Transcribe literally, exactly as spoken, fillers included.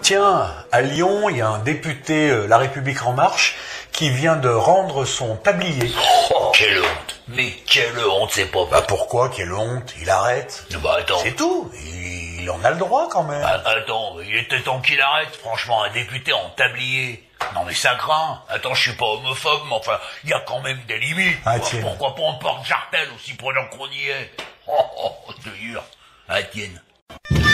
Tiens, à Lyon, il y a un député euh, La République En Marche qui vient de rendre son tablier. Oh, quelle honte. Mais quelle honte, c'est pas... Bah pourquoi, quelle honte? Il arrête. Bah attends. C'est tout. Il, il en a le droit quand même. Bah, attends, il était temps qu'il arrête. Franchement, un député en tablier. Non mais ça craint. Attends, je suis pas homophobe, mais enfin, il y a quand même des limites. Ah, quoi. tiens. Pourquoi pas on porte jartel aussi pendant qu'on y est? Oh, oh, oh, de dur. Ah, tienne.